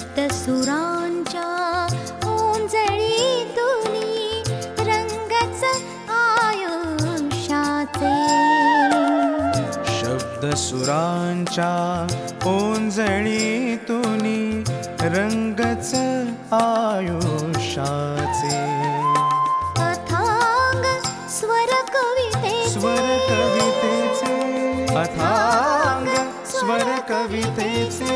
शब्दसुरांच्या ओंजळीतुनी रंगच आयुष्याचे. शब्दसुरांच्या ओंजळीतुनी रंगच आयुष्याचे. अथांग स्वर कवितेचे अथांग स्वर कवितेचे.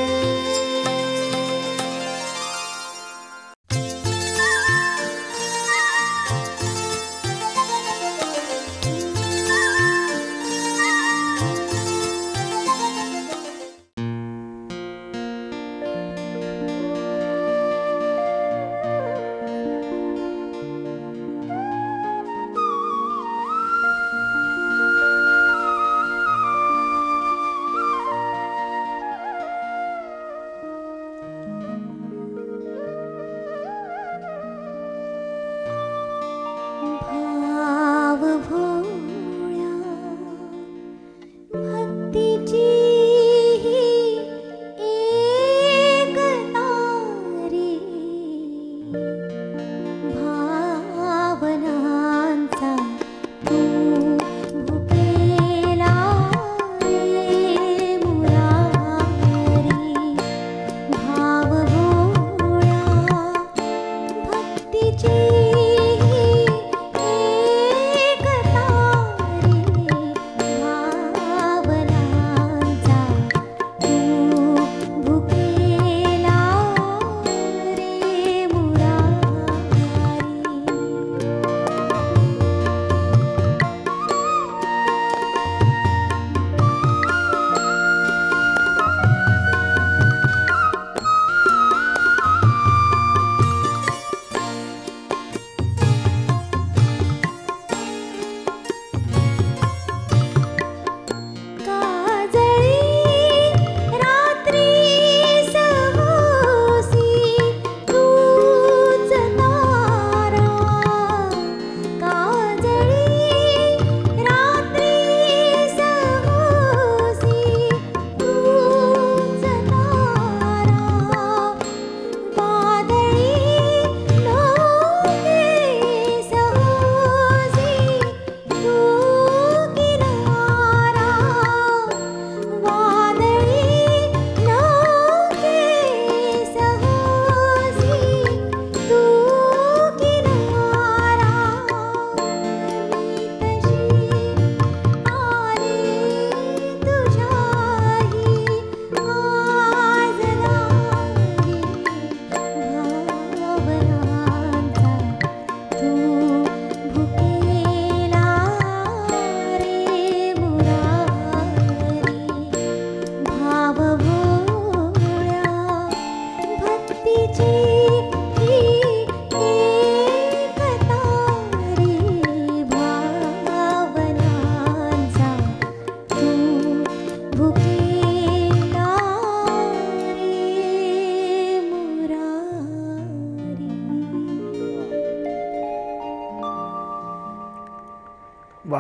वा,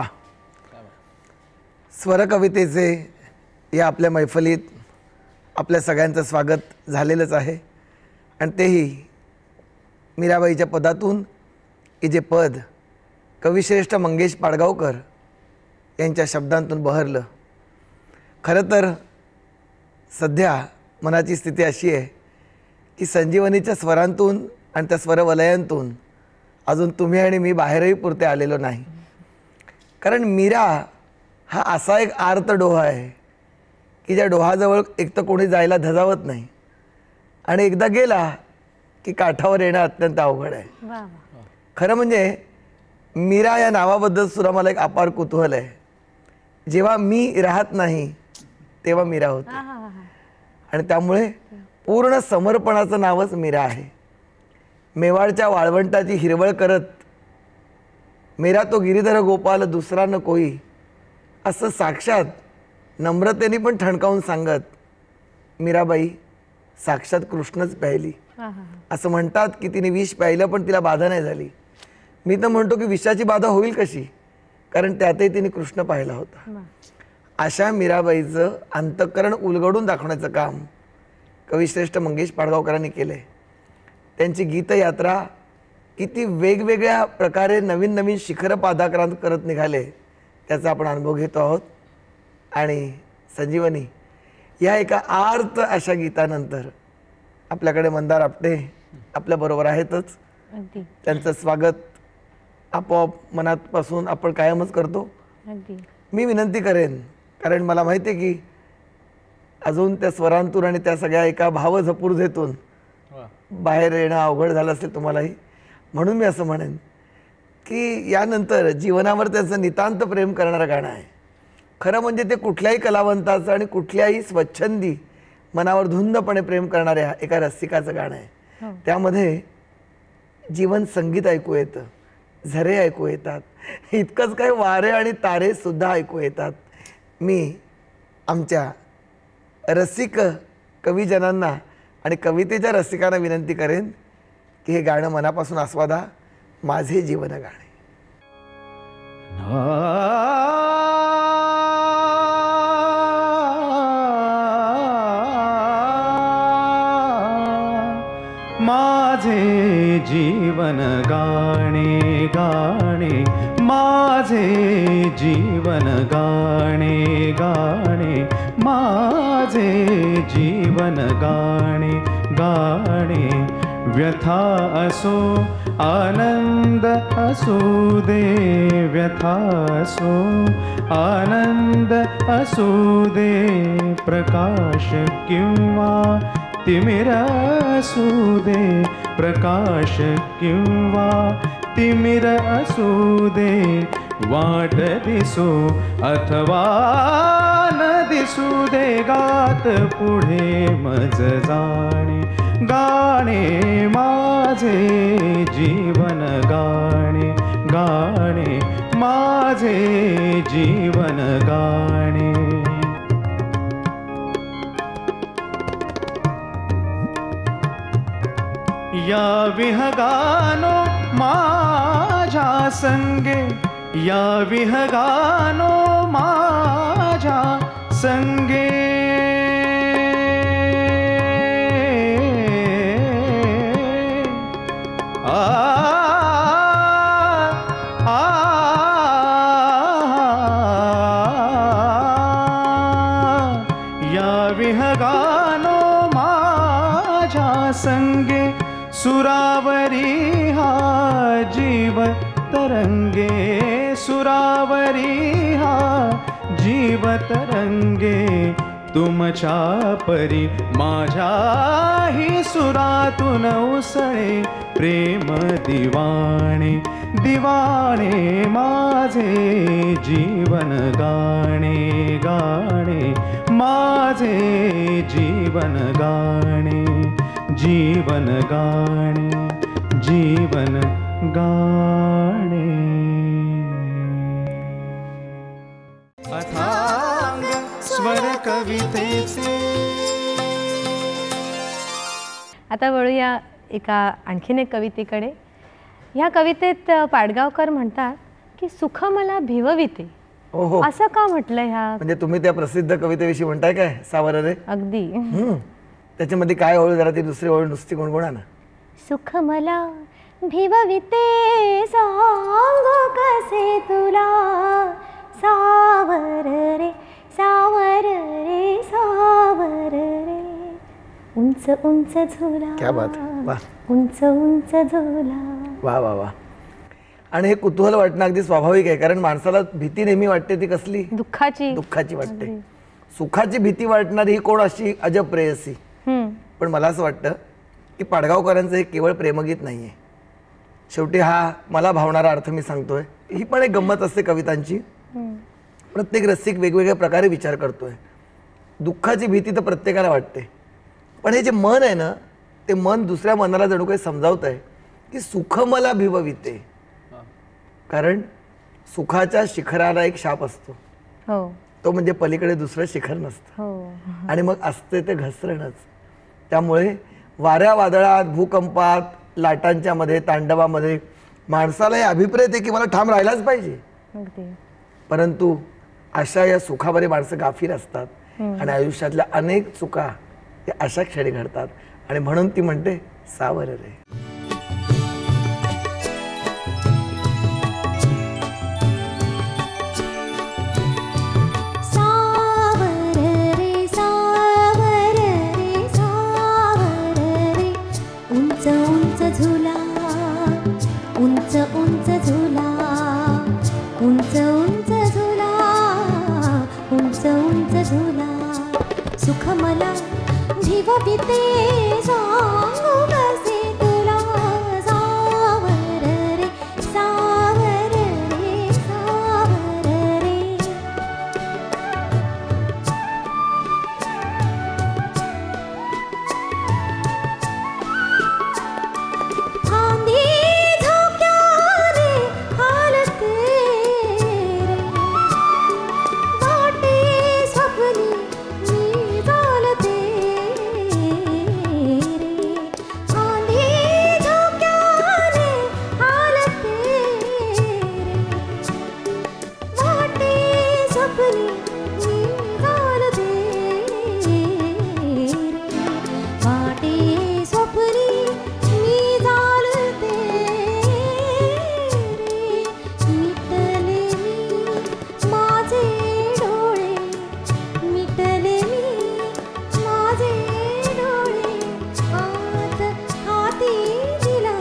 स्वर कवितेचे या आपल्या मैफलीत आपल्या सगळ्यांचं स्वागत झालेलंच आहे. आणि तेही मीराबाईच्या पदातून की जे पद कविश्रेष्ठ मंगेश पाडगावकर यांच्या शब्दांतून बहरलं. खरं तर सध्या मनाची स्थिती अशी आहे की संजीवनीच्या स्वरांतून आणि त्या स्वरवलयांतून अजून तुम्ही आणि मी बाहेरही पुरते आलेलो नाही. कारण मीरा हा असा एक आर्त डोहा आहे की ज्या डोहाजवळ एक तर कोणी जायला धजावत नाही आणि एकदा गेला की काठावर येणं अत्यंत अवघड आहे. खरं म्हणजे मीरा या नावाबद्दल सुद्धा मला एक अपार कुतूहल आहे. जेव्हा मी राहत नाही तेव्हा मीरा होते आणि त्यामुळे पूर्ण समर्पणाचं नावच मीरा आहे. मेवाडच्या वाळवंटाची हिरवळ करत मेरा तो गिरीधर गोपाल दुसरा न कोई असं साक्षात नम्रतेने पण ठणकावून सांगत मीराबाई साक्षात कृष्णच प्यायली. असं म्हणतात की तिने विष प्यायलं पण तिला बाधा नाही झाली. मी तर म्हणतो की विषाची बाधा होईल कशी, कारण त्यातही तिने कृष्ण पाहिला होता. अशा मीराबाईचं अंतःकरण उलगडून दाखवण्याचं काम कविश्रेष्ठ मंगेश पाडगावकरांनी केलं आहे. त्यांची गीतयात्रा किती वेगवेगळ्या प्रकारे नवीन नवीन शिखरं पादाक्रांत करत निघाले त्याचा आपण अनुभव घेतो आहोत. आणि संजीवनी या एका आर्त अशा गीतानंतर आपल्याकडे मंदार आपटे आपल्याबरोबर आहेतच. अगदी त्यांचं स्वागत आपोआप मनापासून आपण कायमच करतो. अगदी मी विनंती करेन, कारण मला माहिती आहे की अजून त्या स्वरांतून आणि त्या सगळ्या एका भावझपूर्जेतून बाहेर येणं अवघड झालं असेल तुम्हालाही, म्हणून मी असं म्हणेन की यानंतर जीवनावर त्याचं नितांत प्रेम करणारं गाणं आहे. खरं म्हणजे ते कुठल्याही कलावंताचं आणि कुठल्याही स्वच्छंदी मनावर धुंदपणे प्रेम करणाऱ्या एका रसिकाचं गाणं आहे. त्यामध्ये जीवन संगीत ऐकू येतं, झरे ऐकू येतात, इतकंच काही वारे आणि तारे सुद्धा ऐकू येतात. मी आमच्या रसिक कवीजनांना आणि कवितेच्या रसिकांना विनंती करेन की हे गाणं मनापासून आस्वादा. माझे जीवन गाणे. माझे जीवन गाणे गाणे, माझे जीवन गाणे गाणे, माझे जीवन गाणे गाणे. व्यथा असो आनंद असू दे, व्यथा असो आनंद असू दे, प्रकाश किंवा तिमिर असू दे, प्रकाश किंवा तिमिर असू दे, वाट दिसो अथवा न दिसू दे, गात पुढे मज जाणे गाणे. माझे जीवन गाणे गाणे, माझे जीवन गाणे. या विहगानो माझ्या संगे, या विहगानो माझ्या संगे, या विहगानो माझ्या संगे, सुरावरी हा जीव तरंगे, सुरावरी हा जीव तरंगे, तुमच्या परी माझ्याही सुरातून उसळे प्रेम दिवाणे दिवाणे. माझे जीवन गाणे गाणे, माझे जीवन गाणे, जीवन गाणे, जीवन गाणे. अथांग स्वर कवितेचे. आता वळूया एका आणखीन एक कवितेकडे. ह्या कवितेत पाडगावकर म्हणतात की सुख मला भिवविते. ओहो, असं का म्हटलं ह्या? म्हणजे तुम्ही त्या प्रसिद्ध कवितेविषयी म्हणताय काय, सावरा रे? अगदी. त्याच्यामध्ये काय ओळ, जरा ती दुसरी ओळ नुसती गुणगुणा ना. सुख मला भिवविते, सांगो कसे तुला, सावर रे सावर रे सावर रे, उंच उंच झुला. क्या बात, वाह, उंच उंच झुला. वा वा वा. आणि हे कुतूहल वाटणं अगदी स्वाभाविक आहे, कारण माणसाला भीती नेहमी वाटते ती कसली, दुःखाची. दुःखाची वाटते. सुखाची भीती वाटणारी ही कोण अशी अजब प्रेयसी. पण मला असं वाटतं की पाडगावकरांचं हे केवळ प्रेमगीत नाही आहे. शेवटी हा मला भावणारा अर्थ मी सांगतोय. ही पण एक गंमत असते कवितांची. प्रत्येक रसिक वेगवेगळ्या प्रकारे विचार करतोय. दुःखाची भीती तर प्रत्येकाला वाटते, पण हे जे मन आहे ना, ते मन दुसऱ्या मनाला जणू काही समजावत आहे की सुख मला भिवविते. कारण सुखाच्या शिखराला एक शाप असतो, तो म्हणजे पलीकडे दुसरं शिखर नसतं, आणि मग असते ते घसरणच. त्यामुळे वाऱ्या वादळात, भूकंपात, लाटांच्या मध्ये, तांडवामध्ये माणसाला हे अभिप्रेत आहे की मला ठाम राहायलाच पाहिजे. परंतु अशा या सुखामध्ये माणसं गाफीर असतात आणि आयुष्यातल्या अनेक चुका हे अशा क्षणी घडतात आणि म्हणून ती म्हणते सावर रे. सुख मला भिवविते सांगू कसे तुला सावर रे सावर रे सावर रे. फांदी झोक्याने हालते रे वाटे स्वप्नी मी चालते रे. फांदी झोक्याने हालते रे वाटे स्वप्नी मी चालते रे. वाटे स्वप्नी मी चालते रे. मिटले मी माझे डोळे मिटले मी माझे डोळे आत हाती दिला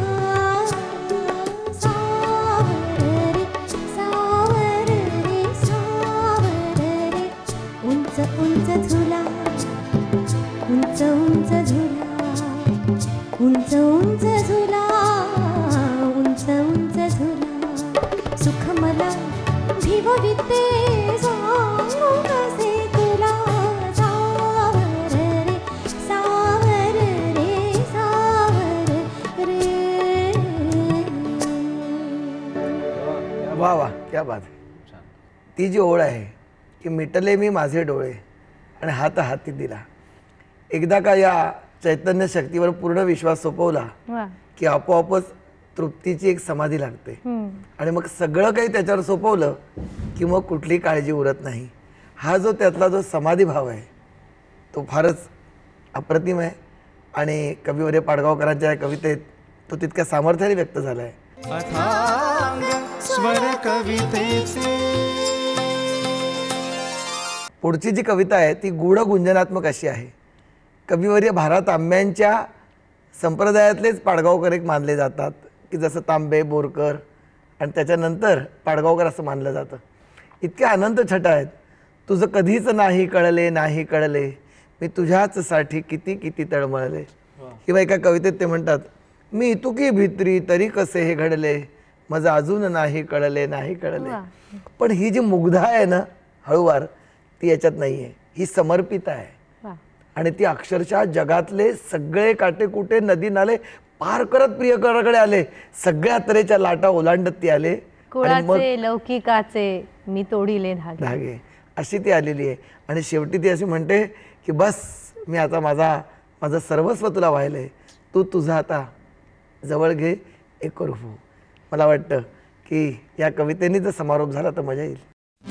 सावर रे सावर रे सावर रे. उंच उंच झुला उंच उंच झुला उंच उंच झुला उंच उंच झुला. सुख मला भिवविते सांगू कसे तुला सावर रे सावर रे सावर रे. वा वा क्या बात आहे. ती जी ओळ आहे की मिटले मी माझे डोळे आणि हात हाती दिला. एकदा का या चैतन्य शक्तीवर पूर्ण विश्वास सोपवला वा. की आपोआपच तृप्तीची एक समाधी लागते आणि मग सगळं काही त्याच्यावर सोपवलं की मग कुठली काळजी उरत नाही. हा जो त्यातला जो समाधी भाव आहे तो फारच अप्रतिम आहे आणि कविवर्य पाडगावकरांच्या या कवितेत तो तितक्या सामर्थ्याने व्यक्त झाला आहे. अथांग स्वर कवितेचे. पुढची जी कविता आहे ती गूढ गुंजनात्मक अशी आहे. कविवर्य भारत तांब्यांच्या संप्रदायातलेच पाडगावकर एक मानले जातात की जसं तांबे बोरकर आणि त्याच्यानंतर पाडगावकर असं मानलं जातं. इतक्या अनंत छटा आहेत. तुझं कधीच नाही कळले नाही कळले मी तुझ्याच साठी किती किती तळमळले. किंवा एका कवितेत ते म्हणतात मी इतुकी भित्री तरी कसे हे घडले माझं अजून नाही कळले नाही कळले. पण ही जी मुग्धा आहे ना हळूवार ती याच्यात नाही आहे. ही समर्पित आहे आणि ती अक्षरशः जगातले सगळे काटेकुटे नदी नाले पार करत प्रियकराकडे आले. सगळ्या तऱ्हेच्या लाटा ओलांडत ती आले. कुळाचे लौकिकाचे मी तोडिले धागे अशी ती आलेली आहे. आणि शेवटी ती अशी म्हणते की बस मी आता माझं सर्वस्व तुला वाहिलंय. तू तुझं आता जवळ घे एक रूप. मला वाटतं की या कवितेने जर समारोप झाला तर मजा येईल.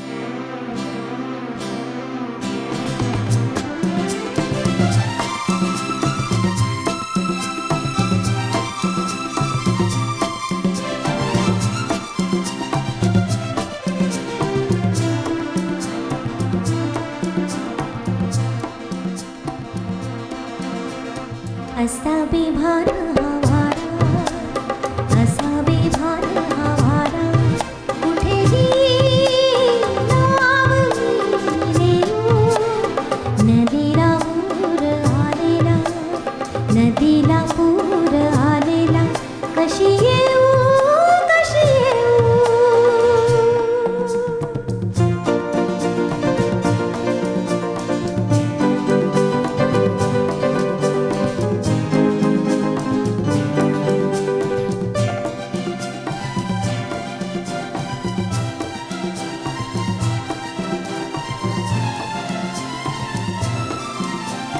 असा बेभान हा वारा असा बेभान हा वारा कुठेही नाव मी नेऊ. नदीला पूर आलेला नदीला पूर आलेला कशी येऊ कशी येऊ.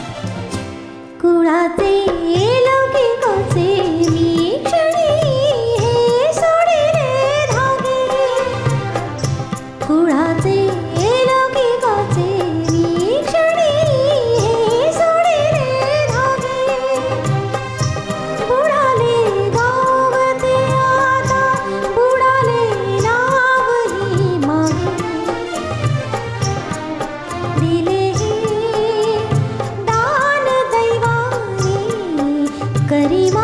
कुळाचे लौकिकाचे मी क्षणी करी